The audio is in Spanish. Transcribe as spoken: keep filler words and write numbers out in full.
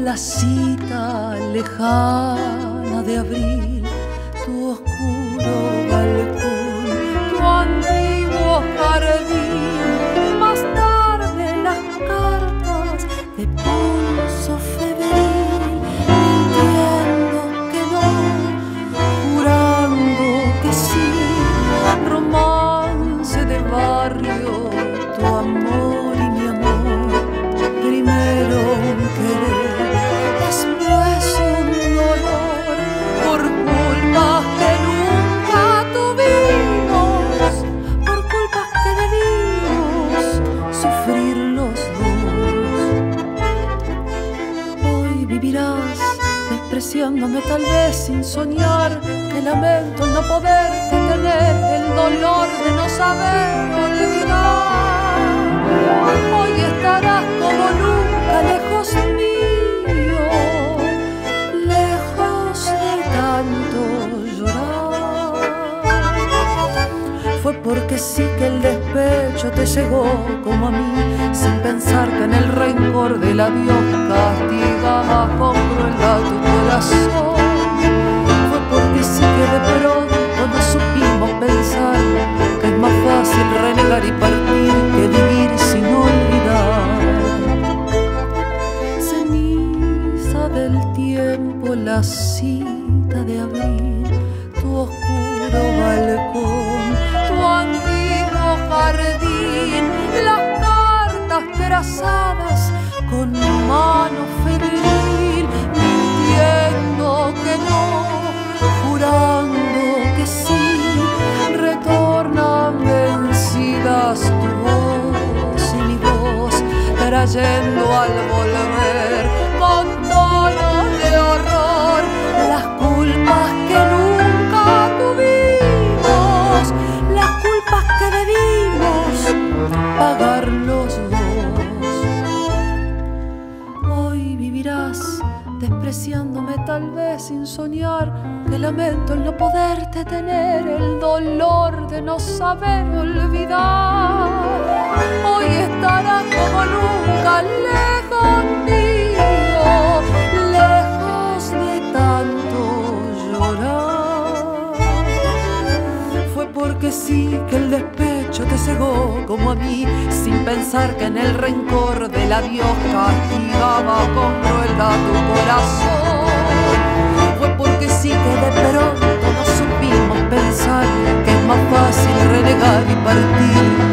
la cita lejana de abril, tu oscuro balcón, tu antiguo jardín, más tarde las cartas de pulso febril, mintiendo que no, jurando que sí, romance de barrio, tu amor y mi amor, primero un querer, después un dolor, por culpas que nunca tuvimos, por culpas que debimos sufrir los dos. Hoy vivirás despreciándome tal vez sin soñar, que lamento el no poder detener el dolor de no saber olvidar. Hoy estarás como nunca lejos mío, lejos de tanto llorar. Fue porque sí que el despecho te llegó como a mí, sin pensar que en el rencor del adiós castigaba con crueldad tu corazón. Fue porque sí que de pronto no supimos pensar que es más fácil renegar y partir que vivir sin olvidar. Ceniza del tiempo, la cita de abril, tu oscuro balcón, tu antiguo jardín, las cartas trazadas con mano febril, mintiendo que no, jurando que sí, retornan vencidas tu voz y mi voz, trayendo al volver con tonos de horror las culpas que nunca tuvimos, las culpas que debimos pagar los dos. Hoy vivirás despreciándome tal vez sin soñar, que lamento el no poder detener el dolor de no saber olvidar. Hoy estarás como nunca lejos mío, lejos de tanto llorar. Fue porque sí que el despecho te cegó como a mí, sin pensar que en el rencor del adiós castigaba con crueldad tu corazón. Fue porque sí que de pronto no supimos pensar que es más fácil renegar y partir